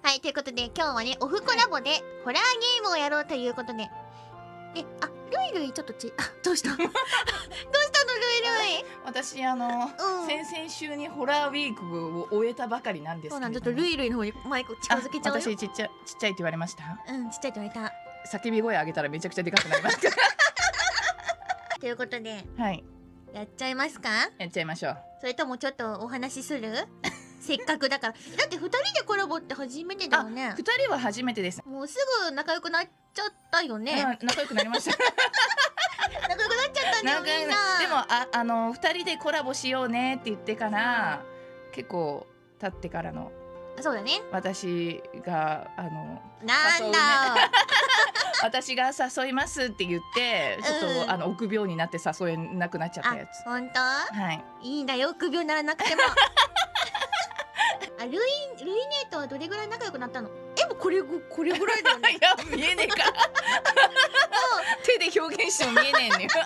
はい、ということで今日はね、オフコラボでホラーゲームをやろうということで。で、あ、ルイルイちょっとどうしたどうしたのルイルイ。 私先々週にホラーウィークを終えたばかりなんですけれども。 そうなん、ちょっとルイルイの方にマイク近づけちゃうよ。 私ちっちゃいって言われました。 うん、ちっちゃいって言われた。 叫び声上げたらめちゃくちゃでかくなりますから。 ということで、 はい。 やっちゃいますか？ やっちゃいましょう。 それともちょっとお話しする？せっかくだから。だって2人でコラボって初めてだよね。 2人は初めてです。 もうすぐ仲良くなっちゃったよね。 仲良くなりました。 仲良くなっちゃったね、みんな。 でも2人でコラボしようねって言ってから結構経ってからの。 そうだね。 私がなんだ。 私が誘いますって言ってちょっと臆病になって誘えなくなっちゃったやつ。 本当？ はい。 いいんだよ、臆病にならなくても。ルイネーとはどれぐらい仲良くなったの？もうこれぐらいだよね。 いや見えねえから。手で表現しても見えねえね。 宇宙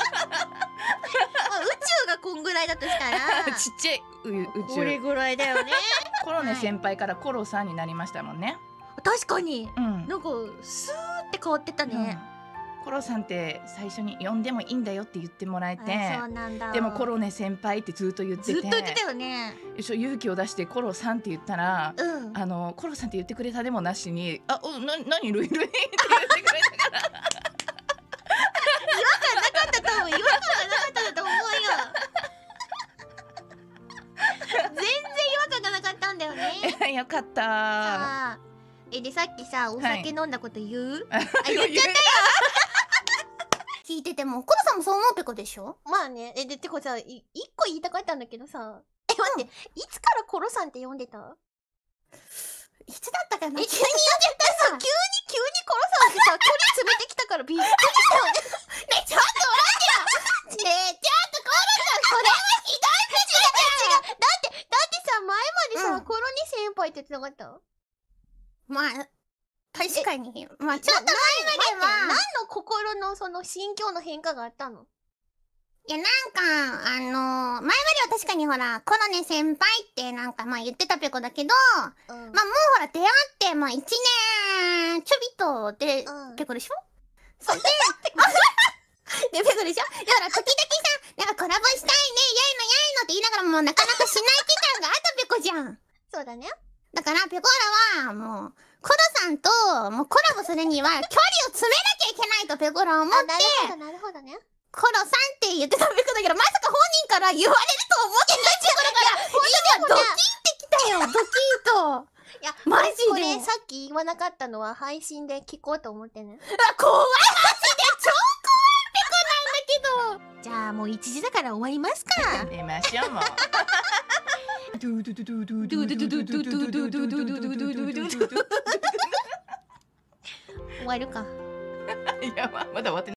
がこんぐらいだとしたらちっちゃい宇宙。 これぐらいだよね。 コロネ先輩からコロさんになりましたもんね。 確かに。 なんかスーって変わってたね。 コロさんって最初に呼んでもいいんだよって言ってもらえて、 そうなんだ。 でもコロネ先輩ってずっと言ってて、 ずっと言ってたよね。 勇気を出してコロさんって言ったら、コロさんって言ってくれたでもなしに、何ルイルイって言ってくれたから。 違和感なかったと思う。違和感がなかったと思うよ。全然違和感がなかったんだよね。 よかった。 でさっきさ、お酒飲んだこと言う？言っちゃったよ。 聞いててもコロさんもそう思うってことでしょ？ まあね。てかさ、一個言いたかったんだけどさ、待って、いつからコロさんって呼んでた？ いつだったかな？急に呼んじゃったさ。急にコロさんってさ、距離詰めてきたからびっくりしたよね。 ねえ、ちょっと待ってよ。ねえ、ちょっとコロさん、それはひどい口だよ。 だってさ、前までさ、コロに先輩って言ってなかった？ まあ確かに、まあちょっと前までは何の心のその心境の変化があったの？ いや、前までは確かにほら、コロネ先輩って言ってたペコだけど、もうほら出会って1年ちょびっとで、ペコでしょ？それで、で、ペコでしょ？だから時々さ、コラボしたいね、やいのって言いながらもなかなかしない期間があったペコじゃん。 そうだね。 だからペコラはもうコロさんともうコラボするには距離を詰めなきゃいけないとペコラは思って、 なるほどね。 コロさんって言ってたペコだけど、まさか本人から言われると思ってないペコだから、今ドキってきたよ、ドキーと。 いや、 マジでこれさっき言わなかったのは配信で聞こうと思ってね。 怖い、マジで超怖いペコなんだけど。 じゃあもう1時だから終わりますか。 寝ましょうもう。 終わるか。 いや、まだ終わってない。